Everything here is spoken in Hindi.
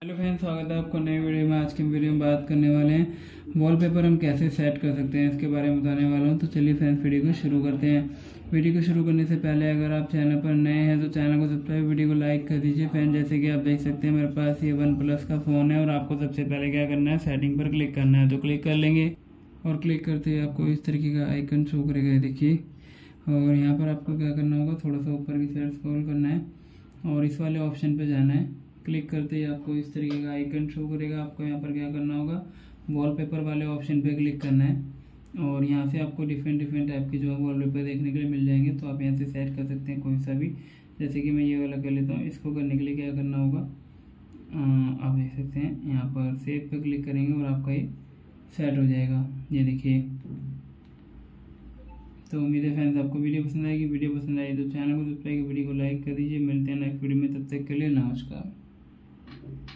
हेलो फ्रेंड्स, स्वागत है आपको नई वीडियो में। आज की वीडियो में बात करने वाले हैं वॉलपेपर हम कैसे सेट कर सकते हैं, इसके बारे में बताने वाला हूं। तो चलिए फ्रेंड्स, वीडियो को शुरू करते हैं। वीडियो को शुरू करने से पहले अगर आप चैनल पर नए हैं तो चैनल को सब्सक्राइब, वीडियो को लाइक कर दीजिए। फ्रेंड, जैसे कि आप देख सकते हैं मेरे पास ये OnePlus का फ़ोन है और आपको सबसे पहले क्या करना है, सेटिंग पर क्लिक करना है। तो क्लिक कर लेंगे और क्लिक करते ही आपको इस तरीके का आइकन शो करेगा, देखिए। और यहाँ पर आपको क्या करना होगा, थोड़ा सा ऊपर की साइड स्क्रॉल करना है और इस वाले ऑप्शन पे जाना है। क्लिक करते ही आपको इस तरीके का आइकन शो करेगा। आपको यहाँ पर क्या करना होगा, वॉलपेपर वाले ऑप्शन पे क्लिक करना है और यहाँ से आपको डिफरेंट टाइप के जो है वॉलपेपर देखने के लिए मिल जाएंगे। तो आप यहाँ से सेट कर सकते हैं कोई सा भी। जैसे कि मैं ये वाला कर लेता हूँ। इसको करने के लिए क्या करना होगा, आप देख सकते हैं यहाँ पर सेव पे क्लिक करेंगे और आपका ये सेट हो जाएगा, ये देखिए। तो उम्मीद है फ्रेंड्स आपको वीडियो पसंद आएगी। वीडियो पसंद आई तो चैनल को सब्सक्राइब, वीडियो को लाइक कर दीजिए। मिलते हैं नेक्स्ट वीडियो में, तब तक के लिए नमस्कार।